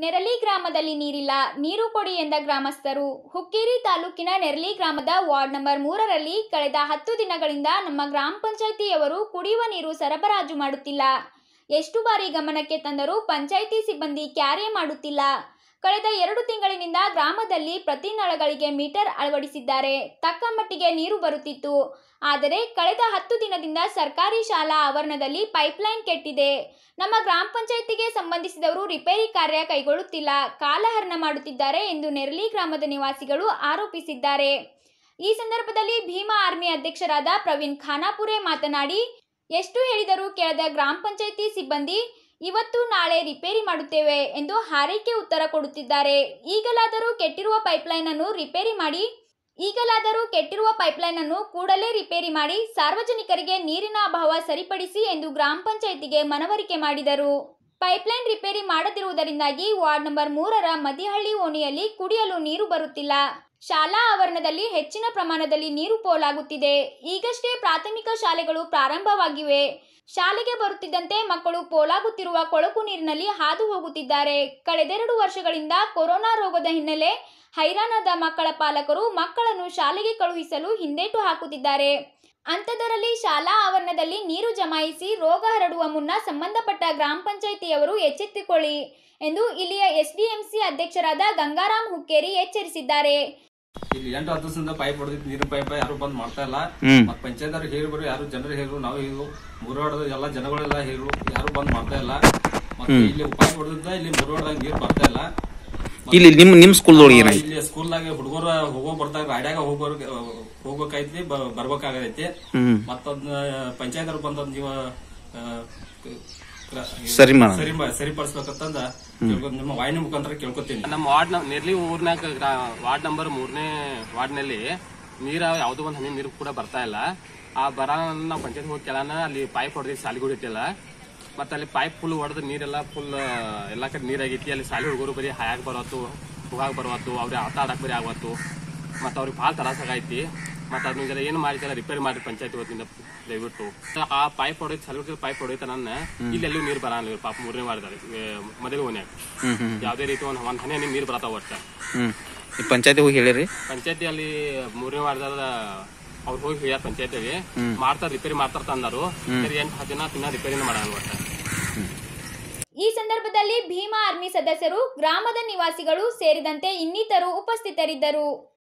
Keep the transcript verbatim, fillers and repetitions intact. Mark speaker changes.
Speaker 1: ನೆರಳಿ ಗ್ರಾಮದಲ್ಲಿ ನೀರಿಲ್ಲ, ನೀರು ಕೊಡಿ ಎಂದ ಗ್ರಾಮಸ್ಥರು. ಹುಕ್ಕೇರಿ ತಾಲೂಕಿನ ನೆರಳಿ ಗ್ರಾಮದ ವಾರ್ಡ್ ನಂಬರ್ ಮೂರರಲ್ಲಿ ಕಳೆದ ಹತ್ತು ದಿನಗಳಿಂದ ನಮ್ಮ ಗ್ರಾಮ ಪಂಚಾಯಿತಿಯವರು ಕುಡಿಯುವ ನೀರು ಸರಬರಾಜು ಮಾಡುತ್ತಿಲ್ಲ. ಎಷ್ಟು ಬಾರಿ ಗಮನಕ್ಕೆ ತಂದರೂ ಪಂಚಾಯಿತಿ ಸಿಬ್ಬಂದಿ ಕ್ಯಾರೆ ಮಾಡುತ್ತಿಲ್ಲ. ಕಳೆದ ಎರಡು ತಿಂಗಳಿನಿಂದ ಗ್ರಾಮದಲ್ಲಿ ಪ್ರತಿ ನಳಗಳಿಗೆ ಮೀಟರ್ ಅಳವಡಿಸಿದ್ದಾರೆ. ತಕ್ಕ ಮಟ್ಟಿಗೆ ನೀರು ಬರುತ್ತಿತ್ತು. ಆದರೆ ಕಳೆದ ಹತ್ತು ದಿನದಿಂದ ಸರ್ಕಾರಿ ಶಾಲಾ ಆವರಣದಲ್ಲಿ ಪೈಪ್ಲೈನ್ ಕೆಟ್ಟಿದೆ. ನಮ್ಮ ಗ್ರಾಮ ಪಂಚಾಯಿತಿಗೆ ಸಂಬಂಧಿಸಿದವರು ರಿಪೇರಿ ಕಾರ್ಯ ಕೈಗೊಳ್ಳುತ್ತಿಲ್ಲ, ಕಾಲಹರಣ ಮಾಡುತ್ತಿದ್ದಾರೆ ಎಂದು ನೆರಳಿ ಗ್ರಾಮದ ನಿವಾಸಿಗಳು ಆರೋಪಿಸಿದ್ದಾರೆ. ಈ ಸಂದರ್ಭದಲ್ಲಿ ಭೀಮಾ ಆರ್ಮಿ ಅಧ್ಯಕ್ಷರಾದ ಪ್ರವೀಣ್ ಖಾನಾಪುರೆ ಮಾತನಾಡಿ, ಎಷ್ಟು ಹೇಳಿದರೂ ಕೇಳದ ಗ್ರಾಮ ಪಂಚಾಯಿತಿ ಸಿಬ್ಬಂದಿ ಇವತ್ತು ನಾಳೆ ರಿಪೇರಿ ಮಾಡುತ್ತೇವೆ ಎಂದು ಹಾರೈಕೆ ಉತ್ತರ ಕೊಡುತ್ತಿದ್ದಾರೆ. ಈಗಲಾದರೂ ಕೆಟ್ಟಿರುವ ಪೈಪ್ಲೈನ್ ಅನ್ನು ರಿಪೇರಿ ಮಾಡಿ ಈಗಲಾದರೂ ಕೆಟ್ಟಿರುವ ಪೈಪ್ಲೈನ್ ಅನ್ನು ಕೂಡಲೇ ರಿಪೇರಿ ಮಾಡಿ ಸಾರ್ವಜನಿಕರಿಗೆ ನೀರಿನ ಅಭಾವ ಸರಿಪಡಿಸಿ ಎಂದು ಗ್ರಾಮ ಪಂಚಾಯಿತಿಗೆ ಮನವರಿಕೆ ಮಾಡಿದರು. ಪೈಪ್ಲೈನ್ ರಿಪೇರಿ ಮಾಡದಿರುವುದರಿಂದಾಗಿ ವಾರ್ಡ್ ನಂಬರ್ ಮೂರರ ಮದಿಹಳ್ಳಿ ಓಣಿಯಲ್ಲಿ ಕುಡಿಯಲು ನೀರು ಬರುತ್ತಿಲ್ಲ. ಶಾಲಾ ಆವರಣದಲ್ಲಿ ಹೆಚ್ಚಿನ ಪ್ರಮಾಣದಲ್ಲಿ ನೀರು ಪೋಲಾಗುತ್ತಿದೆ. ಈಗಷ್ಟೇ ಪ್ರಾಥಮಿಕ ಶಾಲೆಗಳು ಪ್ರಾರಂಭವಾಗಿವೆ. ಶಾಲೆಗೆ ಬರುತ್ತಿದ್ದಂತೆ ಮಕ್ಕಳು ಪೋಲಾಗುತ್ತಿರುವ ಕೊಳಕು ನೀರಿನಲ್ಲಿ ಹಾದು ಹೋಗುತ್ತಿದ್ದಾರೆ. ಕಳೆದೆರಡು ವರ್ಷಗಳಿಂದ ಕೊರೋನಾ ರೋಗದ ಹಿನ್ನೆಲೆ ಹೈರಾಣಾದ ಮಕ್ಕಳ ಪಾಲಕರು ಮಕ್ಕಳನ್ನು ಶಾಲೆಗೆ ಕಳುಹಿಸಲು ಹಿಂದೇಟು ಹಾಕುತ್ತಿದ್ದಾರೆ. ಅಂಥದ್ದರಲ್ಲಿ ಶಾಲಾ ಆವರಣದಲ್ಲಿ ನೀರು ಜಮಾಯಿಸಿ ರೋಗ ಹರಡುವ ಮುನ್ನ ಸಂಬಂಧಪಟ್ಟ ಗ್ರಾಮ ಪಂಚಾಯಿತಿಯವರು ಎಚ್ಚೆತ್ತುಕೊಳ್ಳಿ ಎಂದು ಇಲ್ಲಿಯ ಎಸ್ಡಿಎಂಸಿ ಅಧ್ಯಕ್ಷರಾದ ಗಂಗಾರಾಮ್ ಹುಕ್ಕೇರಿ ಎಚ್ಚರಿಸಿದ್ದಾರೆ.
Speaker 2: ಇಲ್ಲಿ ಎಂಟು ಹತ್ತು ದಿವಸದಿಂದ ಪೈಪ್ ಹೊಡೆದಿತ್ತು, ನೀರು ಪೈಪ್ ಯಾರು ಬಂದ್ ಮಾಡ್ತಾ ಇಲ್ಲ. ಮತ್ ಪಂಚಾಯತ್ ಅವ್ರು ಹೇಳಿದ್ರು, ಯಾರು ಜನರು ಹೇಳಿದ್ರು, ನಾವು ಹೇಳಿದ್ರು, ಮುರುವಾಡದ ಎಲ್ಲ ಜನಗಳೆಲ್ಲ ಹೇಳಿದ್ರು, ಯಾರು ಬಂದ್ ಮಾಡ್ತಾ ಇಲ್ಲ. ಮತ್ತೆ ಇಲ್ಲಿ ಪೈಪ್ ಹೊಡೆದಿದ್ದ ಇಲ್ಲಿ ಮುರುವಾಡದಾಗ ನೀರು ಬರ್ತಾ ಇಲ್ಲ.
Speaker 3: ಇಲ್ಲಿ ನಿಮ್ ನಿಮ್ ಸ್ಕೂಲ್
Speaker 2: ಇಲ್ಲಿ ಸ್ಕೂಲ್ದಾಗ ಹುಡುಗರ ಹೋಗೋ ಬರ್ದಾಗ ಗಾಡ್ಯಾಗ ಹೋಗೋ ಹೋಗ್ಬೇಕಾಯ್ತಿ, ಬರ್ಬೇಕಾಗೈತಿ. ಮತ್ತದ್ನ ಪಂಚಾಯತ್ ಅವ್ರು ಬಂದ್ ನೀವು
Speaker 3: ಸರಿ
Speaker 2: ಸರಿಪಡಿಸ್ಬೇಕಂತಂದ ನಿಮ್ಮ ವಾಹಿನಿ ಮುಖಾಂತರ ಕೇಳ್ಕೊತೀನಿ.
Speaker 4: ನಮ್ಮ ವಾರ್ಡ್ ನೆರ್ಲಿ ಊರ್ನಾಗ ವಾರ್ಡ್ ನಂಬರ್ ಮೂರನೇ ವಾರ್ಡ್ ನಲ್ಲಿ ನೀರ ಯಾವ್ದೋ ಒಂದ್ ಹನಿ ನೀರು ಕೂಡ ಬರ್ತಾ ಇಲ್ಲ. ಆ ಬರ ನಾವು ಪಂಚಾಯತ್ ಹೋಗಿ ಕೆಳನ ಅಲ್ಲಿ ಪೈಪ್ ಹೊಡೆದಿ ಸಾಲಿಗೆ ಹೊಡಿತಿಲ್ಲ. ಮತ್ತೆ ಅಲ್ಲಿ ಪೈಪ್ ಫುಲ್ ಹೊಡೆದ್ ನೀರೆಲ್ಲ ಫುಲ್ ಎಲ್ಲಾ ಕಡೆ ನೀರಾಗೈತಿ. ಅಲ್ಲಿ ಸಾಲಿ ಹುಡುಗರು ಬರೀ ಹಾಯಾಗ ಬರೋತ್ತು, ಹೋಗಾಗ ಬರೋತ್ತು, ಅವ್ರಿಗೆ ಆಟ ಆಡಕ್ ಬರೀ ಆಗತ್ತು. ಮತ್ತ ಅವ್ರಿಗೆ ಭಾಳ ತ್ರಾಸಾಗೈತಿ. ಮತ್ತ ಅದನ್ನ ಏನ್ ಮಾಡಿಲ್ಲ, ರಿಪೇರಿ ಮಾಡಿ ಪಂಚಾಯತ್ ವತಿಯಿಂದ ದಯವಿಟ್ಟು. ಆ ಪೈಪ್ ಹೊಡೆದ್ ಸಲ ಪೈಪ್ ಹೊಡೆತ ನನ್ನ ಇಲ್ಲೆಲ್ಲೂ ನೀರ್ ಬರಲ್ಲ. ಪಾಪ ಮೂರನೇ ವಾರದಾಗ ಮದುವೆ ಓನ್ಯಾಗ ಯಾವ್ದೇ ರೀತಿ ಒಂದ್ ಒಂದ್ ಹನಿ ಹನಿ ನೀರ್ ಬರತಾವ. ಒಟ್ಟ
Speaker 3: ಪಂಚಾಯತಿ ಹೋಗಿ ಹೇಳಿರಿ.
Speaker 4: ಪಂಚಾಯತಿ ಅಲ್ಲಿ ಮೂರನೇ ವಾರದಾಗ ಅವ್ರು ಹೋಗಿ ಹೇಳ್ಯಾರ ಪಂಚಾಯತಿಗೆ ಮಾಡ್ತಾರ, ರಿಪೇರಿ ಮಾಡ್ತಾರ ತಂದರು. ಎಂಟು ಹತ್ತು ದಿನ ತಿನ್ನ ರಿಪೇರಿನ ಮಾಡಲ್ಲ ಒಟ್ಟ.
Speaker 1: ಈ ಸಂದರ್ಭದಲ್ಲಿ ಭೀಮಾ ಆರ್ಮಿ ಸದಸ್ಯರು, ಗ್ರಾಮದ ನಿವಾಸಿಗಳು ಸೇರಿದಂತೆ ಇನ್ನಿತರು ಉಪಸ್ಥಿತರಿದ್ದರು.